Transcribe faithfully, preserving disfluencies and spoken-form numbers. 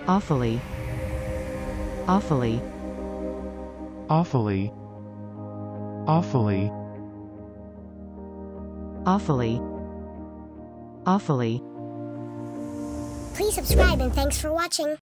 awfully, awfully, awfully, awfully, awfully, awfully. Please subscribe and thanks for watching.